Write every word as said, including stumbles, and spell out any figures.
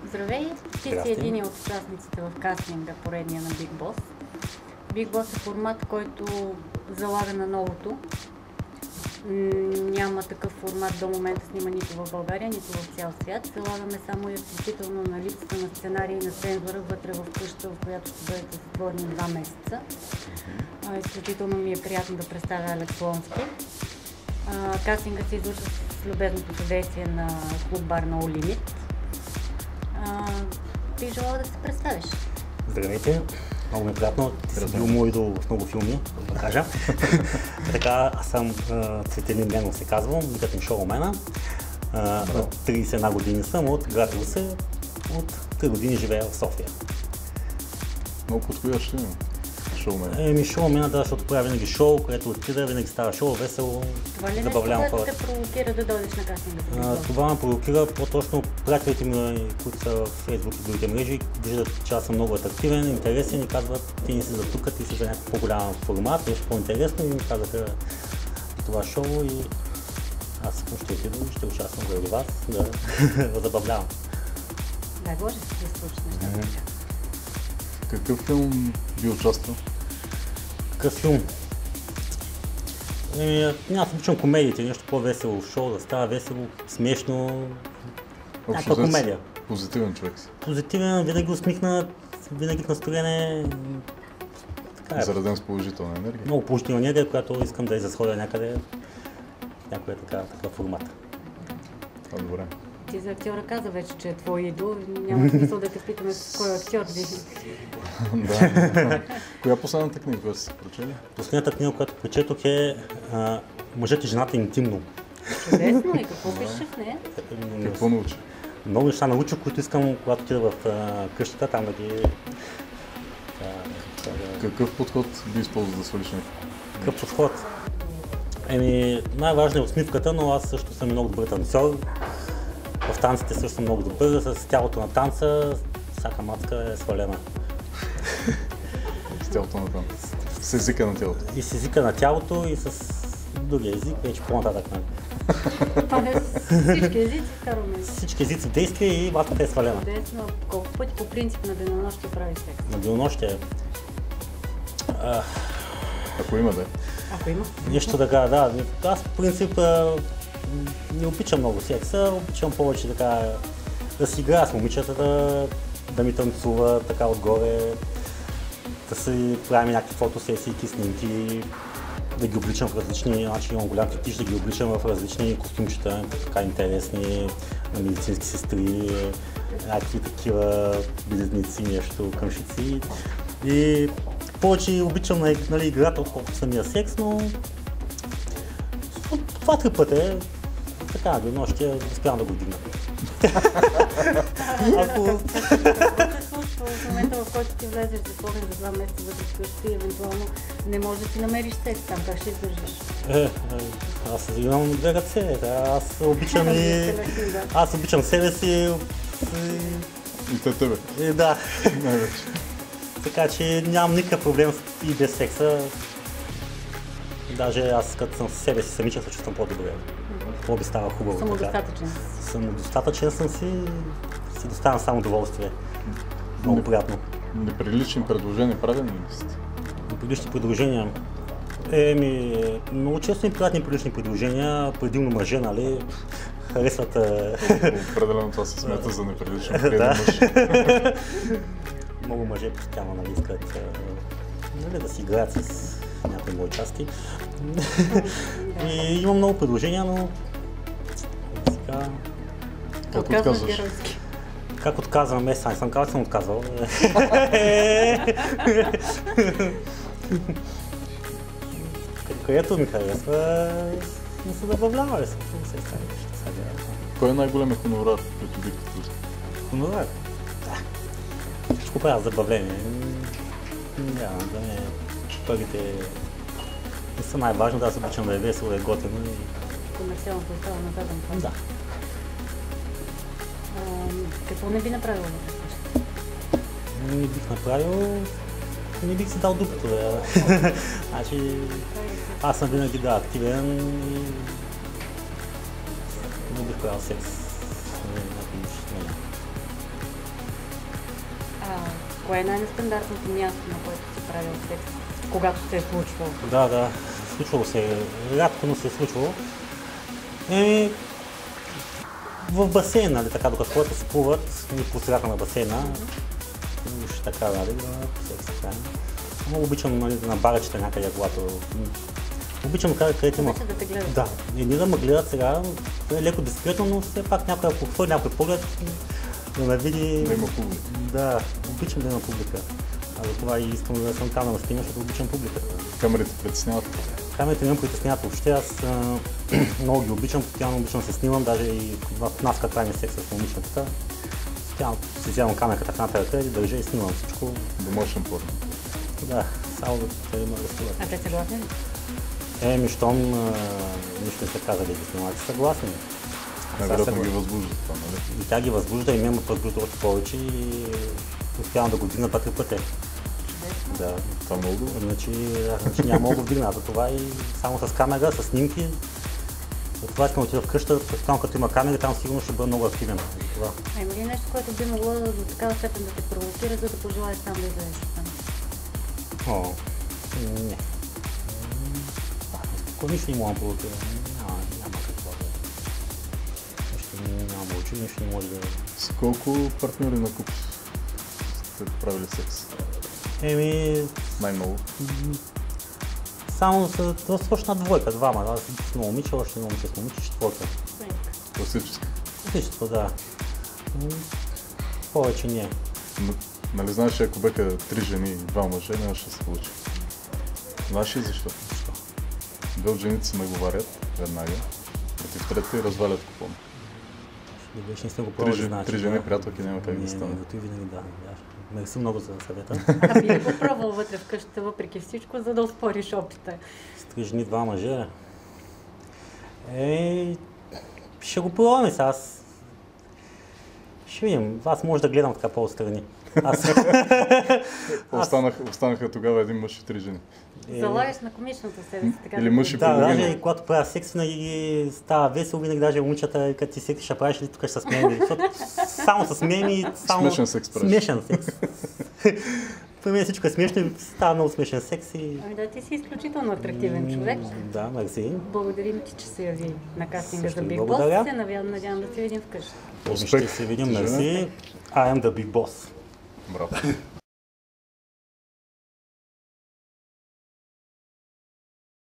Здравей! Ти си един от участниците в кастинга, поредния на Big Boss. Big Boss е формат, който залага на новото. Няма такъв формат до момента снима нито в България, нито в цял свят. Залагаме само и изключително на липсата на сценарий и на цензура вътре в къща, в която ще бъдете затворени два месеца. Изключително ми е приятно да представя Алекс Лонски. Кастингът се извършва с любезното съдействие на клуб бар No Limit. Бих желала да се представиш. Здравейте! Много ми е приятно. Ти си бил мой идол в много филми, да кажа. Така, аз съм Цветелин Денов се казвам, викат ми шоумена. На тридесет и една години съм от град Русе, от три години живея в София. Много подходящо има шоумена. Еми шоумена, да, защото правя винаги шоу, където отида, винаги става шоу, весело, забавлявам хората. Това ли нещо, което те провокира да дойдеш на кастинга? Това ме провокира, по-точно приятелите ми, които са в Фейсбук и другите мрежи, виждат, че аз съм много атрактивен, интересен и казват, ти не си за тук, ти си за някакъв по-голям формат, нещо по-интересно и ми казаха това шоу и аз ще отида и ще участвам заради вас, да забавлявам. Дай Боже си да случи нещата. Какъв филм би участвал? Какъв филм? Еми, аз обичам комедиите, нещо по-весело шоу, да става весело, смешно, някаква комедия. Позитивен човек си. Позитивен, винаги усмихнат, винаги в настроение. Е. Зареден с положителна енергия. Много положителна енергия, която искам да изразходя някъде, някой е така, такъв формат. А, добре. Ти за актьора каза вече, че е твой идол. Няма смисъл да те питаме кой е актьор би. Да. Коя последната книга, която си прочели? Последната книга, която прочетох е а, Мъжът и жената интимно. Чудесно, и какво пишеш в нея? Какво научи? Много неща научих, които искам, когато отида в а, къщата, там да ги... А, да... Какъв подход би използвал да свалиш някакъв? Какъв подход? Еми, най-важно е усмивката, но аз също съм много добър танцор. В танците също съм много добър, с тялото на танца, всяка мацка е свалена. С тялото на танца? С езика на тялото? И с езика на тялото, и с другия език, вече по-нататък. Това е с всички езици вкарваме. С всички езици в действие и мацката е свалена. Чудесно. Колко пъти по принцип на денонощие прави секс? На денонощие? А... Ако има, да. Ако има? Нещо така, да. Аз по принцип не обичам много секса, обичам повече така да си играя с момичетата, да ми танцува така отгоре, да си правим някакви фотосесии, снимки, да ги обличам в различни, значи имам голям фетиш, да ги обличам в различни костюмчета, така интересни, на медицински сестри, някакви такива близнеци, нещо, къмшици. И повече обичам нали, играта, отколкото самия секс, но два-три пъти така, на денонощие успявам да го вдигна. Ако се случва в момента, в който ти влезеш затворен за два месеца вътре вкъщи и евентуално не можеш да си намериш секс там, как ще издържиш? Е, е, аз имам две ръце, аз обичам и... Аз обичам себе си и те тебе. И да. Най-вече. Така че нямам никакъв проблем и без секса. Даже аз като съм със себе си самичък се чувствам по-добре. Това би става хубаво. Самодостатъчен. Самодостатъчен съм си, си доставям само удоволствие. Много не, приятно. Неприлични предложения правилни ли сте? Неприлични предложения? Еми, много често и приятни неприлични предложения, предимно мъже, нали? Харесват... Определено това се смята за неприлично приятен мъж. Много мъже постоянно нали, искат нали, да си играят с някои мои части. И имам много предложения, но сега... Как отказваш? Как отказвам? Е, сега не съм казал, съм отказвал. Където ми харесва, не се забавлява, се Кой е най-големият хонорар, който бих като? Хонорар? Да. Всичко правя забавление. Няма да не... Първите не са най-важно, да аз обичам да е весело, да е готино и... Комерциалното остава на заден план. Да. Какво не би направил в къщата? Не бих направил... Не бих си дал дупето, да. Значи... Аз съм винаги да активен и... Не бих правил секс. кое е най-нестандартното място, на което си правил секс, когато се е случвало? Да, да, случвало се, рядко, но се е случвало. Еми, в басейн, нали, така, докато хората се плуват, ни по средата на басейна, ще така, нали, да секс правим. Много обичам, нали, на барачета някъде, когато... Обичам където има... Обича да те гледат. Да, едни да ме гледат сега, е леко дискретно, но все пак някой, ако хвърли някой поглед, да ме види... Да има публика. Да, обичам да има публика. А за това и искам да съм там на стима, защото обичам публиката. Камерите притесняват? Камерите не ме притесняват въобще, аз а, много ги обичам, постоянно обичам да се снимам, даже и в нас като правим секс с момичетата. Постоянно си вземам камерата в едната ръка и държа и снимам всичко. Домашен порно. Да, само да има разследване. А те съгласни ли? Еми, щом нищо не се каза да ги снимате, съгласни. Най-вероятно ги възбужда това, нали? И тя ги възбужда и ме ме възбужда още повече и успявам да го вдигна пъти пъти. Да. Това много добре. Значи, значи няма да го вдигна за това и само с камера, с снимки. За това искам да отида в къща, там като има камери, там сигурно ще бъда много активен. Това. А има ли нещо, което би могло до такава степен да те провокира, за да пожелаеш там да излезеш там? О, не. Ако нищо не мога да провокира, няма, няма какво да... Нищо няма да учи, нищо не може да... С колко партньори на куп сте правили секс? Еми... Най-много? Само с... Това се на двойка, двама. Аз с едно момиче, още едно момиче с момиче, четвърка. Класически? Класическо, да. Повече не. Но, нали знаеш, че ако беха три жени и два мъже, нямаше да се получи. Знаеш ли защо? Защо? Две от жените се наговарят веднага, против трета и развалят купон. Не беше, не сме го Три, пробвали, жен, значи. три жени приятелки няма как Не, да стане. не, той винаги да. да. Мерси много за съвета. А би ли го пробвал вътре в къщата, въпреки всичко, за да успориш опита? С три жени, два мъже. Е, ще го пробваме сега. Аз... Ще видим. Аз може да гледам така по-отстрани. Аз... Останах, останаха тогава един мъж и три жени. Е... Залагаш на комичната себе си, така Или мъж и Да, половина. даже когато правя секс, винаги става весело, винаги даже момичета, като ти секс ще правиш ли тук ще се смеем. Защото само с меми, само... Смешен секс правиш. Смешен секс. При мен всичко е смешно и става много смешен секс и... Ами да, ти си изключително атрактивен човек. Да, мерси. Благодарим ти, че се яви на кастинга Също за ви Big благодаря. Boss. Се надявам, надявам да се видим вкъщи. Ще се видим, мерси. I am the big boss. Браво.